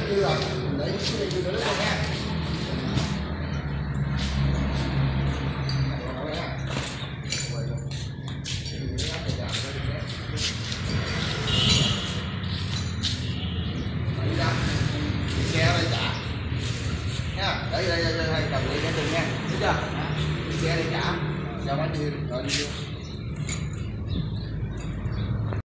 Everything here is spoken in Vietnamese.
đưa rồi, để cái này đưa nữa nha. Xe đây trả nha, để đây cầm đi cái chừng nha, biết chưa? Xe đây trả, cho bao nhiêu rồi đi vô.